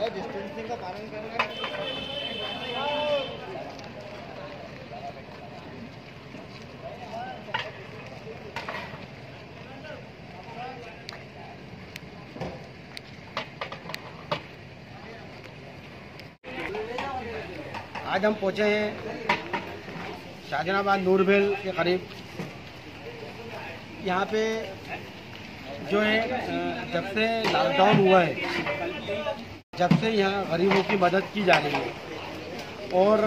Distancing का पालन करना है। आज हम पहुँचे हैं शाहजहानाबाद नूरमहल के करीब। यहाँ पे जो है जब से लॉकडाउन हुआ है, जब से यहाँ गरीबों की मदद की जा रही है और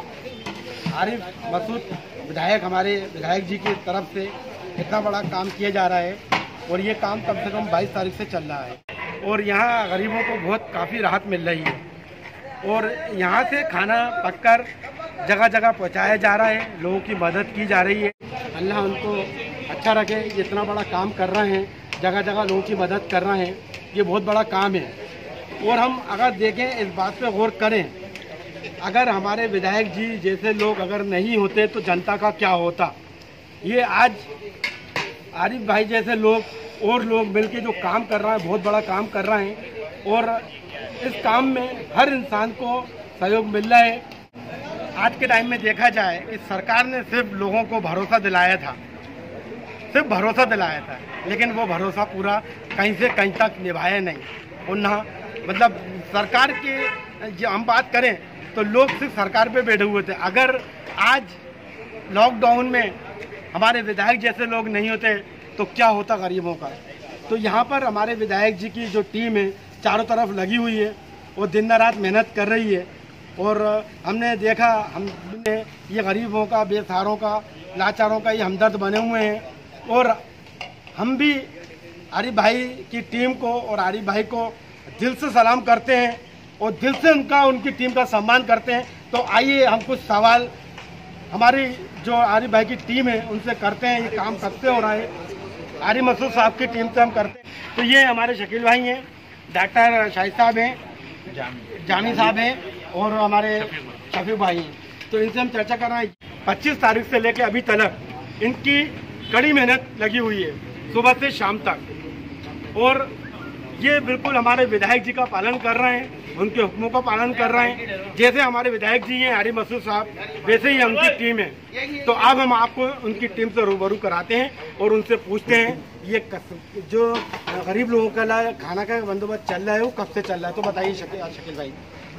आरिफ मसूद विधायक, हमारे विधायक जी की तरफ से इतना बड़ा काम किया जा रहा है और ये काम कम से कम 22 तारीख से चल रहा है और यहाँ गरीबों को बहुत काफ़ी राहत मिल रही है और यहाँ से खाना पककर जगह जगह पहुँचाया जा रहा है, लोगों की मदद की जा रही है। अल्लाह उनको अच्छा रखे, जितना बड़ा काम कर रहे हैं, जगह जगह लोगों की मदद कर रहे हैं, ये बहुत बड़ा काम है। और हम अगर देखें, इस बात पे गौर करें, अगर हमारे विधायक जी जैसे लोग अगर नहीं होते तो जनता का क्या होता। ये आज आरिफ भाई जैसे लोग और लोग मिलके जो काम कर रहे हैं, बहुत बड़ा काम कर रहे हैं और इस काम में हर इंसान को सहयोग मिल रहा है। आज के टाइम में देखा जाए कि सरकार ने सिर्फ लोगों को भरोसा दिलाया था, सिर्फ भरोसा दिलाया था, लेकिन वो भरोसा पूरा कहीं से कहीं तक निभाया नहीं। और ना मतलब सरकार की जो हम बात करें तो लोग सिर्फ सरकार पे बैठे हुए थे। अगर आज लॉकडाउन में हमारे विधायक जैसे लोग नहीं होते तो क्या होता गरीबों का। तो यहाँ पर हमारे विधायक जी की जो टीम है चारों तरफ लगी हुई है और दिन रात मेहनत कर रही है और हमने देखा, हमने ये गरीबों का, बेसहारों का, लाचारों का ये हमदर्द बने हुए हैं और हम भी आरिफ भाई की टीम को और आरिफ भाई को दिल से सलाम करते हैं और दिल से उनकी टीम का सम्मान करते हैं। तो आइए हम कुछ सवाल हमारी जो आरिफ भाई की टीम है उनसे करते हैं, ये काम कब से हो रहा है। आरिफ मसूद साहब की टीम से हम करते हैं। तो ये हमारे शकील भाई हैं, डॉक्टर शाहिद साहब हैं, जामी साहब हैं और हमारे शफीक भाई हैं। तो इनसे हम चर्चा कर रहे हैं। 25 तारीख से लेकर अभी तक इनकी कड़ी मेहनत लगी हुई है, सुबह से शाम तक, और ये बिल्कुल हमारे विधायक जी का पालन कर रहे हैं, उनके हुक्मों का पालन कर रहे हैं। जैसे हमारे विधायक जी हैं आरिफ मसूद साहब, वैसे ही उनकी टीम है। तो अब हम आपको उनकी टीम से रूबरू कराते हैं और उनसे पूछते हैं ये जो गरीब लोगों का खाना का बंदोबस्त चल रहा है वो कब से चल रहा है। तो बताइए शकील भाई।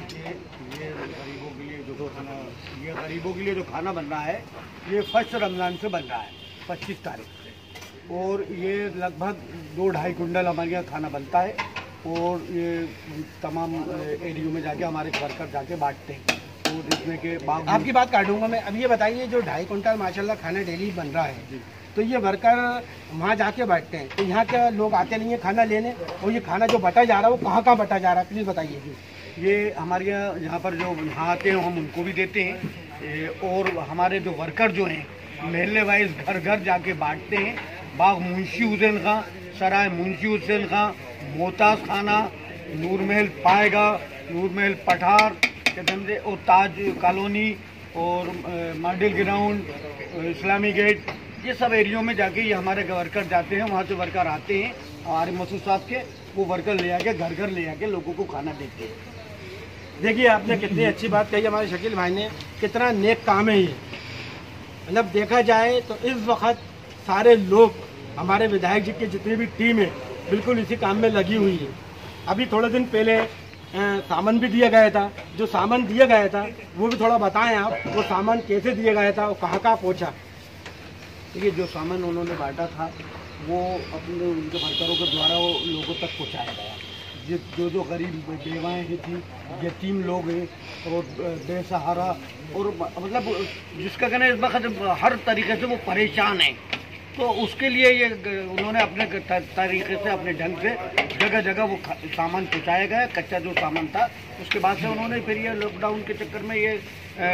ये गरीबों के लिए जो खाना बन रहा है ये फर्स्ट रमज़ान से बन रहा है, 25 तारीख से, और ये लगभग 2-2.5 कुंटल हमारे यहाँ खाना बनता है और ये तमाम एरियो में जाके हमारे वर्कर जाके बांटते हैं। और इसमें के बाग आपकी बात काटूंगा मैं। अब ये बताइए, जो 2.5 कुंटल माशाल्लाह खाना डेली बन रहा है, तो ये वर्कर वहाँ जाके बैठते हैं, तो यहाँ के लोग आते नहीं है खाना लेने, और ये खाना जो बटा जा रहा है वो कहाँ कहाँ बटा जा रहा है, प्लीज़ बताइए। ये हमारे यहाँ पर जो यहाँ आते हैं हम उनको भी देते हैं और हमारे जो वर्कर जो हैं महल्ले वाइज घर घर जाके बांटते हैं। बाग मुंशी हुसैन खां, सराय मुंशी हुसैन खां, मोहताज खाना, नूरमहल पाएगा, नूरमहल पठार के धंधे और ताज कॉलोनी और मॉडल ग्राउंड, इस्लामी गेट, ये सब एरियो में जाके ये हमारे वर्कर जाते हैं। वहाँ से वर्कर आते हैं हमारे मसूद साहब के, वो वर्कर ले आके घर घर ले आके लोगों को खाना देते हैं। देखिए आपने कितनी अच्छी बात कही हमारे शकील भाई ने, कितना नेक काम है ये। मतलब देखा जाए तो इस वक्त सारे लोग, हमारे विधायक जी की जितनी भी टीम है, बिल्कुल इसी काम में लगी हुई है। अभी थोड़े दिन पहले सामान भी दिया गया था। जो सामान दिया गया था वो भी थोड़ा बताएं आप, वो सामान कैसे दिया गया था और कहाँ कहाँ पहुँचा। देखिए, जो सामान उन्होंने बांटा था वो अपने उनके वर्करों के द्वारा वो लोगों तक पहुँचाया गया। जो गरीब बेवाएँ थी, यतीम लोग हैं और बेसहारा, और मतलब जिसका कहना है इस वक्त हर तरीके से वो परेशान है, तो उसके लिए ये उन्होंने अपने तरीके से, अपने ढंग से जगह जगह वो सामान पहुँचाया गया। कच्चा जो सामान था उसके बाद से उन्होंने फिर ये लॉकडाउन के चक्कर में ये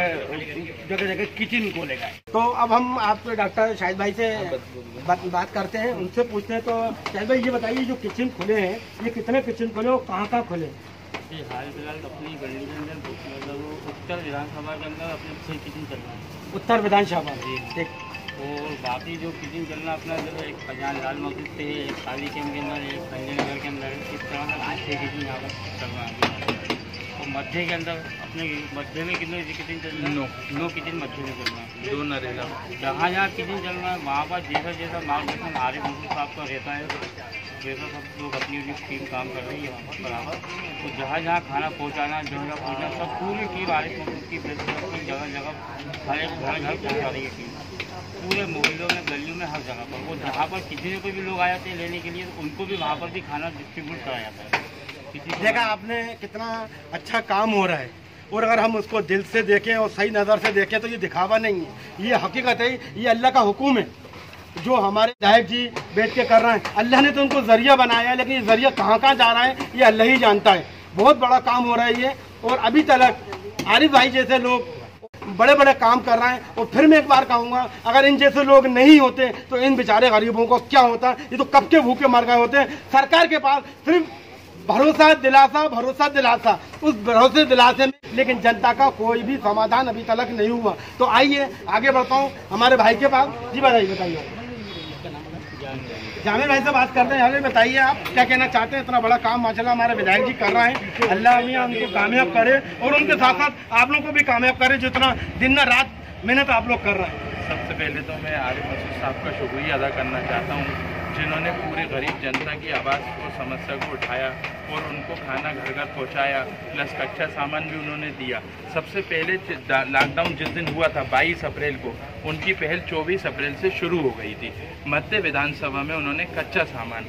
जगह जगह किचन खोले गए। तो अब हम आप डॉक्टर शाहिद भाई से बात करते हैं, उनसे पूछते हैं। तो शाहिद भाई ये बताइए, जो किचन खुले हैं ये कितने किचन खुले और कहाँ कहाँ खुले? जी, हाल फिलहाल अपनी गली के अंदर मतलब उत्तर विधानसभा के अंदर अपने 6 किचन चल रहा है। उत्तर विधानसभा जी, ठीक। और बाकी जो किचन चलना अपना जो एक खजान लाल मस्जिद पे, एक काली कैंप के अंदर, एक संजय नगर के अंदर, इस तरह से 6 किचन यहाँ पर चल रहा है। मध्य के अंदर अपने मध्य में कितने किचन चल रहा है? 9 किचन मध्य में चल रहा है, 2 नरेगा। जहाँ जहाँ किचन चल रहा है वहाँ पर जैसा जैसा मार्गदर्शन आरिफ मसूद साहब का रहता है, जैसा सब लोग अपनी अपनी टीम काम कर रही है वहाँ पर बराबर। तो जहाँ जहाँ खाना पहुँचाना, जगह पहुँचाना, सब पूरी टीम आरिफ मसूद की जगह जगह हर एक घर घर पहुँचा रही है टीम, पूरे मोहल्लों में, गलियों में, हर जगह पर। वो जहाँ पर किसी को भी लोग आ जाते हैं लेने के लिए, तो उनको भी वहाँ पर भी खाना डिस्ट्रीब्यूट करा जाता है। देखा आपने कितना अच्छा काम हो रहा है, और अगर हम उसको दिल से देखें और सही नज़र से देखें तो ये दिखावा नहीं है, ये हकीकत है, ये अल्लाह का हुक्म है जो हमारे विधायक जी बैठ के कर रहे हैं। अल्लाह ने तो उनको जरिया बनाया है, लेकिन ये जरिया कहाँ कहाँ जा रहा है ये अल्लाह ही जानता है। बहुत बड़ा काम हो रहा है ये, और अभी तक आरिफ भाई जैसे लोग बड़े बड़े काम कर रहे हैं। और फिर मैं एक बार कहूँगा, अगर इन जैसे लोग नहीं होते तो इन बेचारे गरीबों को क्या होता, ये तो कब के भूखे मर गए होते। सरकार के पास सिर्फ भरोसा दिलासा, उस भरोसे दिलासे में, लेकिन जनता का कोई भी समाधान अभी तक नहीं हुआ। तो आइए आगे बढ़ता हूँ हमारे भाई के पास। जी बताइए, जामिर भाई से बात करते हैं। हमें बताइए आप क्या कहना चाहते हैं? इतना बड़ा काम माशाल्लाह हमारे विधायक जी कर रहे हैं, अल्लाह मियां उनको कामयाब करे और उनके साथ साथ आप लोग को भी कामयाब करे, जितना दिन रात मेहनत आप लोग कर रहे हैं। सबसे पहले तो मैं आरिफ मसूद साहब का शुक्रिया अदा करना चाहता हूँ, जिन्होंने पूरे गरीब जनता की आवाज़ और समस्या को उठाया और उनको खाना घर घर पहुँचाया, प्लस कच्चा सामान भी उन्होंने दिया। सबसे पहले लॉकडाउन जिस दिन हुआ था 22 अप्रैल को, उनकी पहल 24 अप्रैल से शुरू हो गई थी। मध्य विधानसभा में उन्होंने कच्चा सामान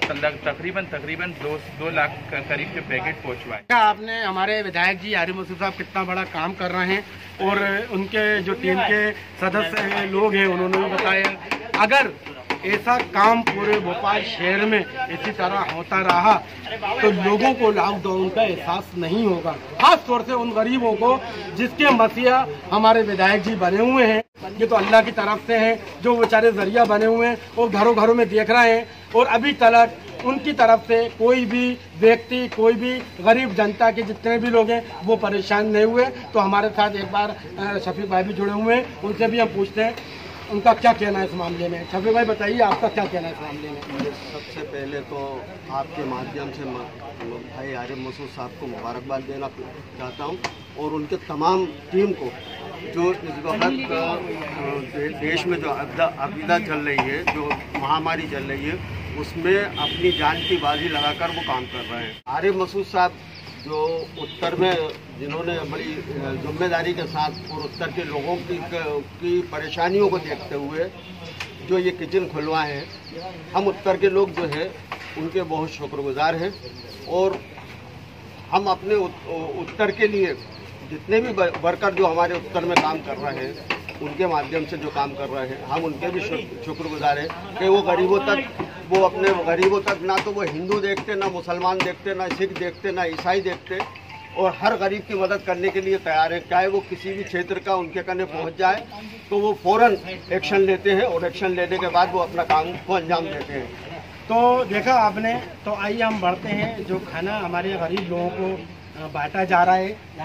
तकरीबन 2 लाख करीब के पैकेट पहुँचवाए। आपने हमारे विधायक जी आरिफ मसूद साहब कितना बड़ा काम कर रहे हैं, और उनके जो टीम के सदस्य हैं, लोग हैं, उन्होंने भी बताया अगर ऐसा काम पूरे भोपाल शहर में इसी तरह होता रहा तो लोगों को लॉकडाउन का एहसास नहीं होगा, खास तौर से उन गरीबों को जिसके मसीहा हमारे विधायक जी बने हुए हैं। ये तो अल्लाह की तरफ से हैं, जो बेचारे जरिया बने हुए हैं और घरों घरों में देख रहे हैं, और अभी तक उनकी तरफ से कोई भी व्यक्ति, कोई भी गरीब जनता के जितने भी लोग हैं वो परेशान नहीं हुए। तो हमारे साथ एक बार शफीक भाई भी जुड़े हुए हैं, उनसे भी हम पूछते हैं उनका क्या कहना है इस मामले में। शफीक भाई बताइए आपका क्या कहना है इस मामले में? सबसे पहले तो आपके माध्यम से भाई आरिफ मसूद साहब को मुबारकबाद देना चाहता हूं, और उनके तमाम टीम को जो इस वक्त देश में जो आपदा चल रही है, जो महामारी चल रही है, उसमें अपनी जान की बाजी लगाकर वो काम कर रहे हैं। आरिफ मसूद साहब जो उत्तर में जिन्होंने बड़ी जिम्मेदारी के साथ और उत्तर के लोगों की परेशानियों को देखते हुए जो ये किचन खुलवाए हैं, हम उत्तर के लोग जो है उनके बहुत शुक्रगुजार हैं। और हम अपने उत्तर के लिए जितने भी वर्कर जो हमारे उत्तर में काम कर रहे हैं, उनके माध्यम से जो काम कर रहे हैं, हम उनके भी शुक्रगुजार हैं कि वो अपने गरीबों तक ना तो वो हिंदू देखते, ना मुसलमान देखते, ना सिख देखते, ना ईसाई देखते, और हर गरीब की मदद करने के लिए तैयार है। चाहे वो किसी भी क्षेत्र का उनके कने पहुंच जाए तो वो फ़ौरन एक्शन लेते हैं, और एक्शन लेने के बाद वो अपना काम को अंजाम देते हैं। तो देखा आपने, तो आइए हम बढ़ते हैं। जो खाना हमारे गरीब लोगों को बांटा जा रहा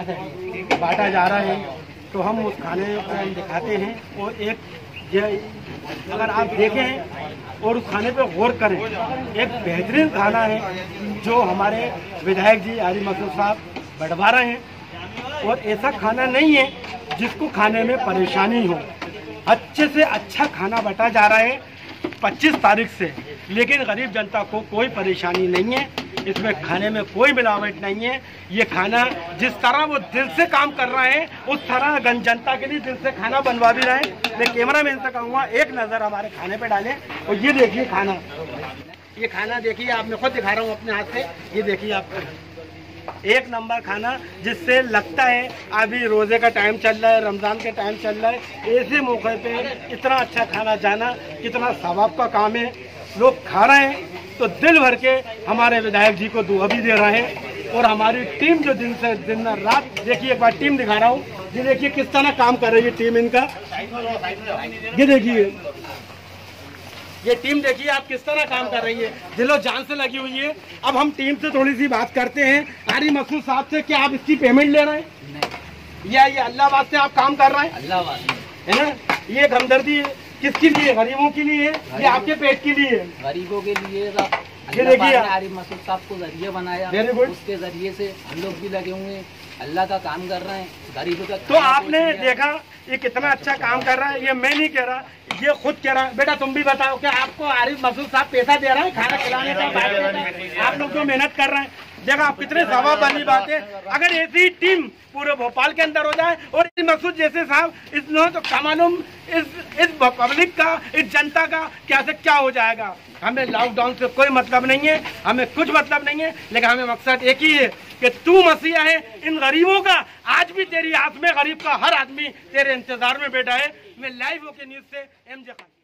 है, तो हम उस खाने को हम दिखाते हैं। और अगर आप देखें और उस खाने पे गौर करें, एक बेहतरीन खाना है जो हमारे विधायक जी आरिफ मसूद साहब बढ़वा रहे हैं। और ऐसा खाना नहीं है जिसको खाने में परेशानी हो, अच्छे से अच्छा खाना बटा जा रहा है 25 तारीख से, लेकिन गरीब जनता को कोई परेशानी नहीं है, इसमें खाने में कोई मिलावट नहीं है। ये खाना जिस तरह वो दिल से काम कर रहे हैं, उस तरह जनता के लिए दिल से खाना बनवा भी रहे हैं। मैं कैमरामैन से कहूँगा एक नज़र हमारे खाने पे डालें, और ये देखिए खाना, ये खाना देखिए, आप मैं खुद दिखा रहा हूँ अपने हाथ से, ये देखिए आप, एक नंबर खाना, जिससे लगता है अभी रोज़े का टाइम चल रहा है, रमज़ान का टाइम चल रहा है, ऐसे मौके पे इतना अच्छा खाना जाना कितना सवाब का काम है। लोग खा रहे हैं तो दिल भर के हमारे विधायक जी को दुआ भी दे रहे हैं। और हमारी टीम जो दिन रात, देखिए एक बार टीम दिखा रहा हूँ, ये देखिए किस तरह काम कर रही है टीम इनका, ये देखिए, ये टीम देखिए आप किस तरह काम कर रही है, दिलो जान से लगी हुई है। अब हम टीम से थोड़ी सी बात करते हैं आरिफ मसूद साहब से, क्या आप इसकी पेमेंट ले रहे हैं या ये अल्लाह वास्ते आप काम कर रहे हैं? अल्लाह वास्ते है ना। ये हमदर्दी किसके लिए, गरीबों के लिए या आपके पेट के लिए? गरीबों के लिए, ये देखिए आरिफ मसूद साहब को जरिए बनाया, उसके जरिए से हम लोग भी लगे हुए हैं, अल्लाह का काम कर रहे हैं, गरीबों का। तो आपने देखा ये कितना अच्छा काम कर रहा है, ये मैं नहीं कह रहा, ये खुद कह रहा है। बेटा तुम भी बताओ कि आपको आरिफ मसूद साहब पैसा दे रहा है खाना खिलाने का? आप लोग जो मेहनत कर रहे हैं, देखा आप कितने सवाब वाली बात है। अगर ऐसी टीम पूरे भोपाल के अंदर हो जाए और मसूद जैसे साहब इसने तो मालूम इस पब्लिक का, इस जनता का क्या से क्या हो जाएगा। हमें लॉकडाउन से कोई मतलब नहीं है, हमें कुछ मतलब नहीं है, लेकिन हमें मकसद एक ही है कि तू मसीहा है इन गरीबों का। आज भी तेरी आस में गरीब का हर आदमी तेरे इंतजार में बैठा है। मैं लाइव होके न्यूज से MJ खान।